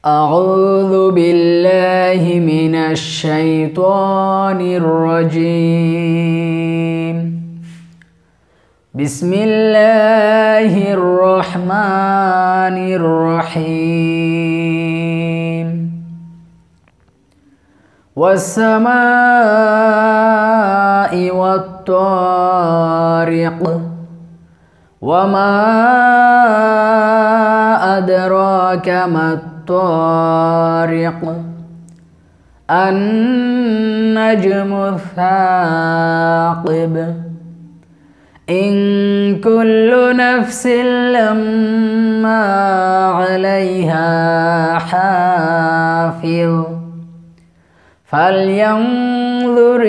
أعوذ بالله من الشيطان الرجيم. بسم الله الرحمن الرحيم. والسماء والطارق وما أدراك ما الطارق النجم الثاقب إن كل نفس لما عليها حافظ فلينظر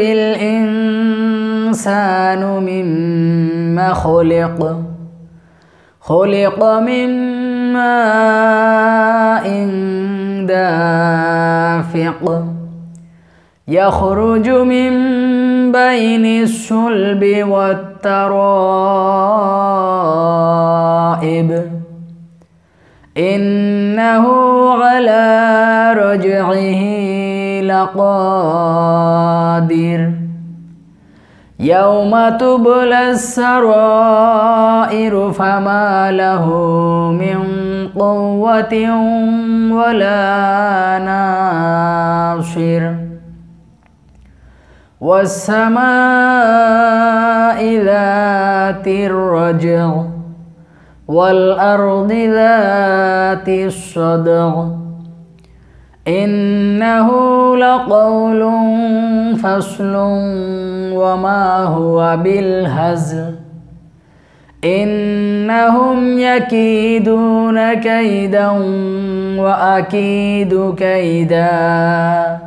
الإنسان مما خلق من ماء دافق يخرج من بين الصلب والترائب إنه على رجعه لقادر يوم تبلى السرائر فما له من قوة ولا ناصر والسماء ذات الرجع والأرض ذات الصدع إنه لقول فصل وما هو بالهزل إنهم يكيدون كيدا وأكيد كيدا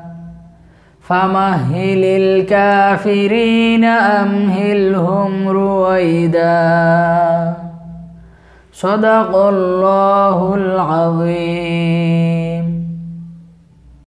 فمهل الكافرين أمهلهم رويدا صدق الله العظيم.